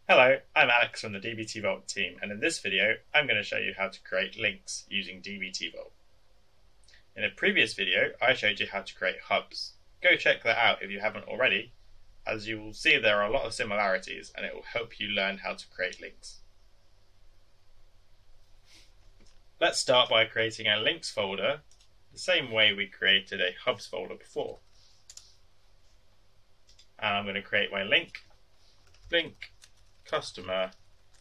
Hello, I'm Alex from the dbtvault team, and in this video I'm going to show you how to create links using dbtvault. In a previous video I showed you how to create hubs. Go check that out if you haven't already, as you will see there are a lot of similarities and it will help you learn how to create links. Let's start by creating a links folder the same way we created a hubs folder before. And I'm going to create my link customer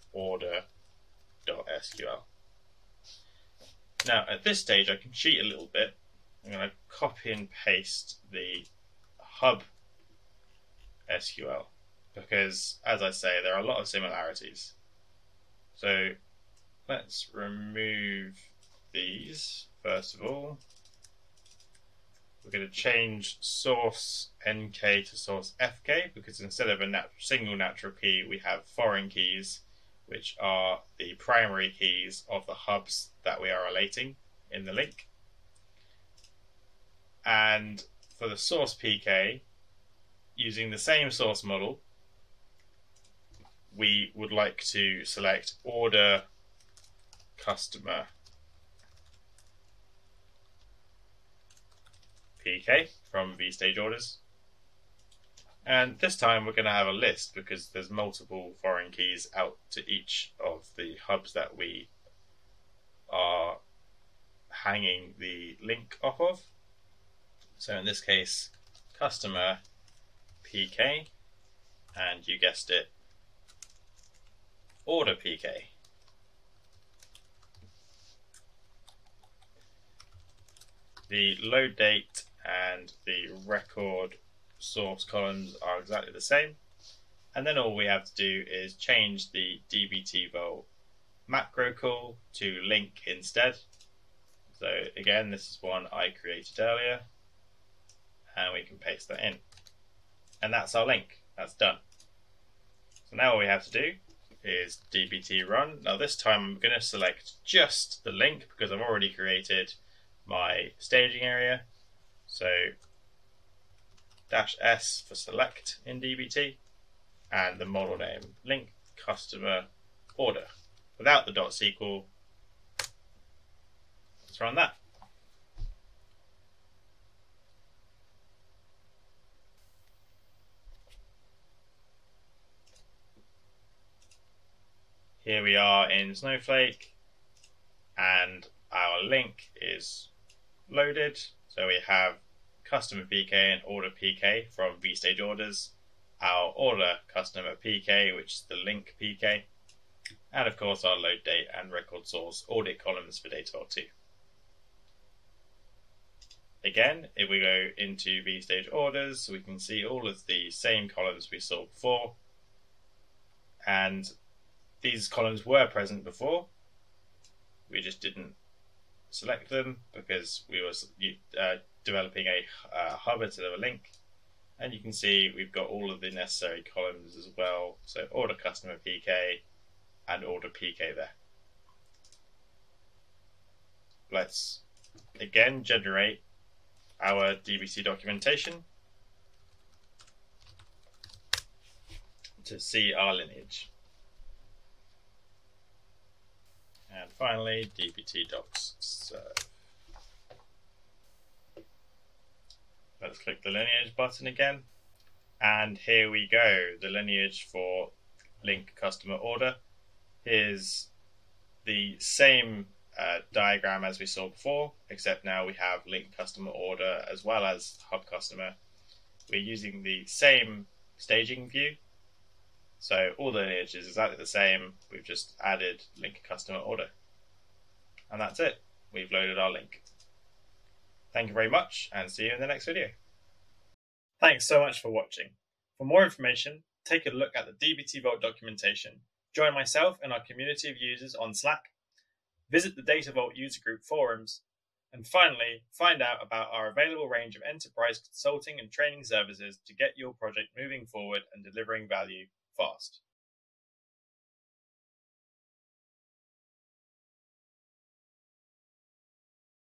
order.sql. Now at this stage I can cheat a little bit. I'm going to copy and paste the hub SQL because, as I say, there are a lot of similarities. So let's remove these first of all. We're going to change source NK to source FK because instead of a single natural key, we have foreign keys, which are the primary keys of the hubs that we are relating in the link. And for the source PK, using the same source model, we would like to select order customer PK from vStage orders, and this time we're going to have a list because there's multiple foreign keys out to each of the hubs that we are hanging the link off of. So in this case, customer PK, and you guessed it, order PK. The load date and the record source columns are exactly the same, and then all we have to do is change the dbtvault macro call to link instead. So again, this is one I created earlier, and we can paste that in, and that's our link. That's done. So now all we have to do is dbt run. Now this time I'm going to select just the link because I've already created my staging area. So -s for select in dbt, and the model name link customer order without the .sql. Let's run that. Here we are in Snowflake, and our link is loaded. So we have customer PK and order PK from vStage orders, our order customer PK, which is the link PK, and of course our load date and record source audit columns for dbtvault 2. Again, if we go into vStage orders, we can see all of the same columns we saw before, and these columns were present before. We just didn't select them because we were developing a hub instead of a link, and you can see we've got all of the necessary columns as well. So order customer PK and order PK there. Let's again generate our dbt documentation to see our lineage. And finally, dbt docs serve. Let's click the lineage button again, and here we go, the lineage for link customer order. Here's the same diagram as we saw before, except now we have link customer order as well as hub customer. We're using the same staging view, so all the lineage is exactly the same. We've just added link customer order, and that's it. We've loaded our link. Thank you very much, and see you in the next video. Thanks so much for watching. For more information, take a look at the dbtvault documentation, join myself and our community of users on Slack, visit the dbtvault user group forums, and finally, find out about our available range of enterprise consulting and training services to get your project moving forward and delivering value fast.